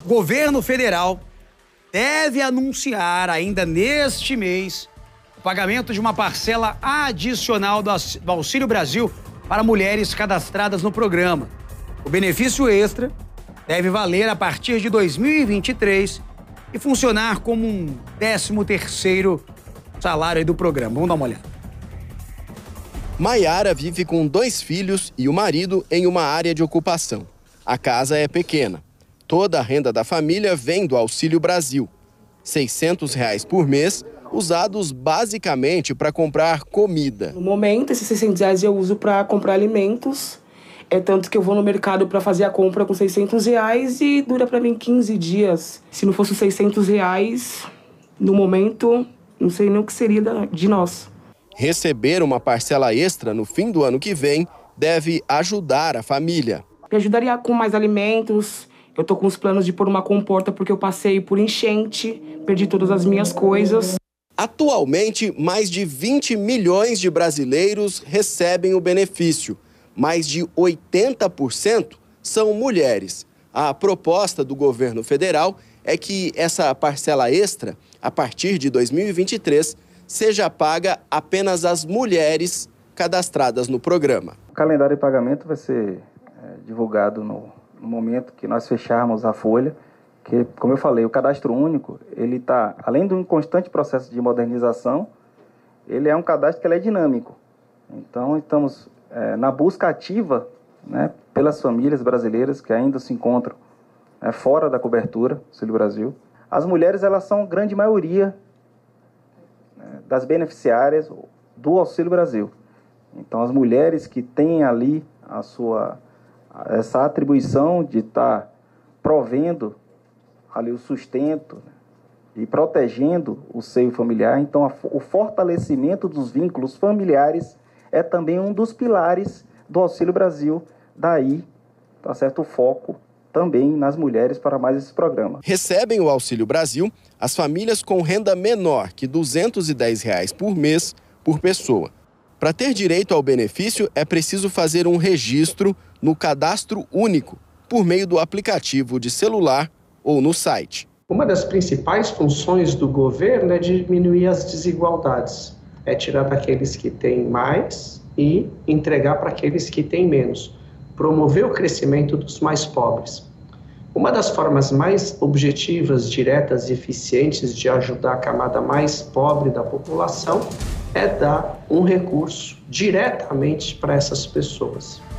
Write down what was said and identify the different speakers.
Speaker 1: O governo federal deve anunciar ainda neste mês o pagamento de uma parcela adicional do Auxílio Brasil para mulheres cadastradas no programa. O benefício extra deve valer a partir de 2023 e funcionar como um 13º salário do programa. Vamos dar uma olhada.
Speaker 2: Maiara vive com 2 filhos e o marido em uma área de ocupação. A casa é pequena. Toda a renda da família vem do Auxílio Brasil. R$ 600 por mês, usados basicamente para comprar comida.
Speaker 3: No momento, esses R$ 600 eu uso para comprar alimentos. É tanto que eu vou no mercado para fazer a compra com R$ 600 e dura para mim 15 dias. Se não fosse os R$ 600, no momento, não sei nem o que seria de nós.
Speaker 2: Receber uma parcela extra no fim do ano que vem deve ajudar a família.
Speaker 3: Me ajudaria com mais alimentos. Eu tô com os planos de pôr uma comporta porque eu passei por enchente, perdi todas as minhas coisas.
Speaker 2: Atualmente, mais de 20 milhões de brasileiros recebem o benefício. Mais de 80% são mulheres. A proposta do governo federal é que essa parcela extra, a partir de 2023, seja paga apenas às mulheres cadastradas no programa.
Speaker 4: O calendário de pagamento vai ser divulgado no momento que nós fecharmos a folha, que, como eu falei, o cadastro único, ele está, além de um constante processo de modernização, ele é um cadastro que ele é dinâmico. Então, estamos na busca ativa, né, pelas famílias brasileiras que ainda se encontram fora da cobertura Auxílio Brasil. As mulheres, elas são a grande maioria das beneficiárias do Auxílio Brasil. Então, as mulheres que têm ali essa atribuição de estar provendo ali o sustento, né, e protegendo o seio familiar, então o fortalecimento dos vínculos familiares é também um dos pilares do Auxílio Brasil. Daí, tá certo, o foco também nas mulheres para mais esse programa.
Speaker 2: Recebem o Auxílio Brasil as famílias com renda menor que R$ 210 por mês por pessoa. Para ter direito ao benefício, é preciso fazer um registro no Cadastro Único, por meio do aplicativo de celular ou no site.
Speaker 5: Uma das principais funções do governo é diminuir as desigualdades. É tirar daqueles que têm mais e entregar para aqueles que têm menos. Promover o crescimento dos mais pobres. Uma das formas mais objetivas, diretas e eficientes de ajudar a camada mais pobre da população é dar um recurso diretamente para essas pessoas.